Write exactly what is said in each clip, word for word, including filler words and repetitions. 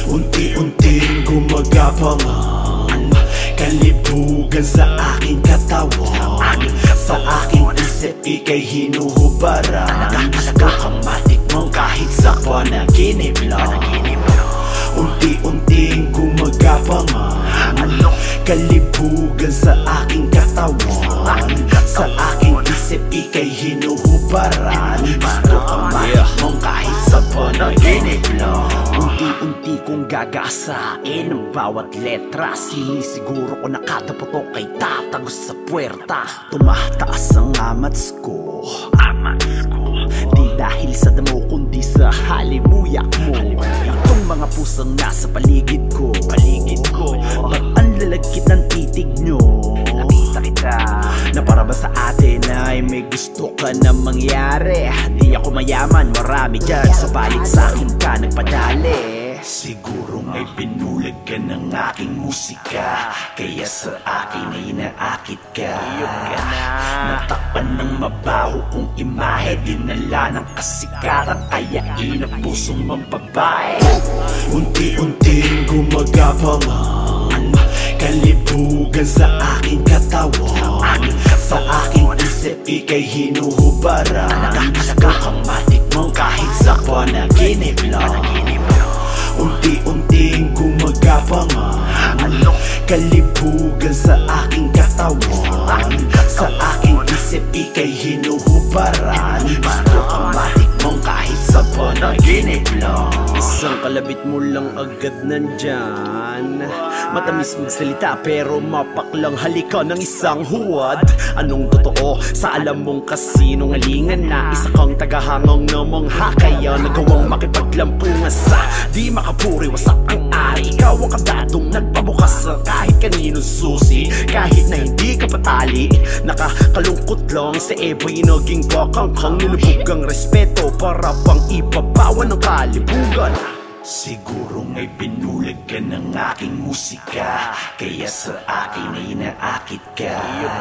Unti-unting gumagapangan, kalibugan sa aking katawan. Sa aking isip ika'y hinuhubaran. Gusto kang matikmang kahit sa panaginip lang. Unti-unting gumagapangan, kalibugan sa aking katawan. Sa aking isip ika'y hinuhubaran. Gusto kang matikmang kahit sa panaginip lang. Unti-unti kong gagasain ang bawat letra. Sinisiguro ko nakataputok kay tatagos sa puwerta. Tumataas ang amats ko, amats ko. Di dahil sa damo kundi sa halimuyak mo. Itong mga pusang nasa paligid ko, paligid ko. Ba't ang lalagkit ng titig nyo? Nakita kita na para ba sa atin ay may gusto ka na mangyari? Di ako mayaman, marami dyan sa palit sa akin ka nagpadali. Siguro may binulag ka ng aking musika, kaya sa akin ay naakit ka. Natakpan ng mabaho kong imahe, dinala ng kasikatan, kaya inapusong mababae. Unti-unting gumagapangan, kalibugan sa aking katawan. Sa aking isip ika'y hinuhubaran. Gusto kang matikmang kahit sa panaginip lang. Unti-unting gumagapangan, kalibugan sa aking katawan. Sa aking isip ika'y hinuhubaran. Gusto kang matikmang kahit sa panaginip lang. Isang kalabit mo lang agad nandyan, matamis magsalita pero mapaklang halika ng isang huwad. Anong totoo sa alam mong kasinungalingan na isa kang tagahangong namangha, kaya nagawang makipaglampungan sa di makapuri. Wasak ang ari, ikaw ang kadatong nagpabukas sa kahit kaninong susi. Kahit na hindi ka patali, nakakalungkot lang sa ebo'y naging bakangkang. Nilubog ang respeto para pang ipabawan ng kalibugan. Siguro may binulag ka ng aking musika, kaya sa akin ay naakit ka.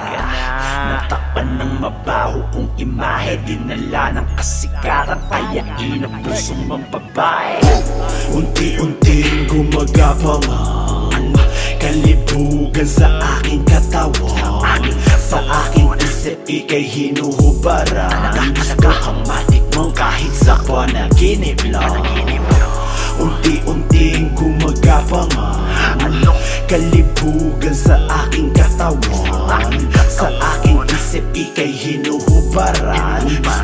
Natakpan ng mabaho kong imahe, dinala ng kasikatan, kaya inapusong mababae. Unti-unting gumagapangan, kalibugan sa aking katawan. Sa aking isip ika'y hinuhubaran. Gusto kang matikmang kahit sa panaginip lang. Unti-unting gumagapangan, kalibugan sa aking katawan. Sa aking isip ika'y hinuhubaran.